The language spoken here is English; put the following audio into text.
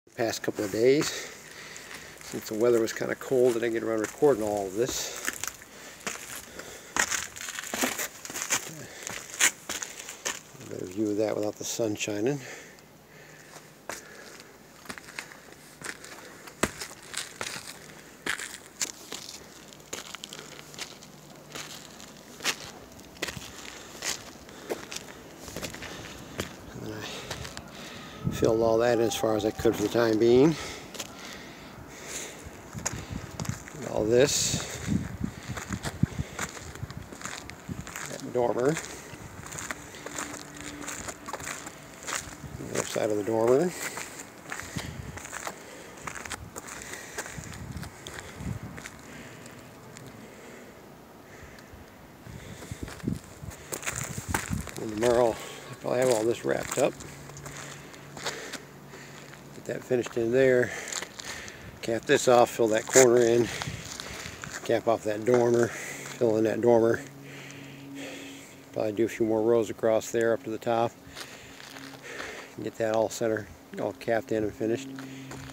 Past couple of days, since the weather was kind of cold, I didn't get around recording all of this. A better view of that without the sun shining. And I filled all that in as far as I could for the time being. All this, that dormer, the other side of the dormer, and tomorrow I'll probably have all this wrapped up, get that finished in there, cap this off, fill that corner in, cap off that dormer, fill in that dormer, probably do a few more rows across there up to the top, get that all center, all capped in and finished.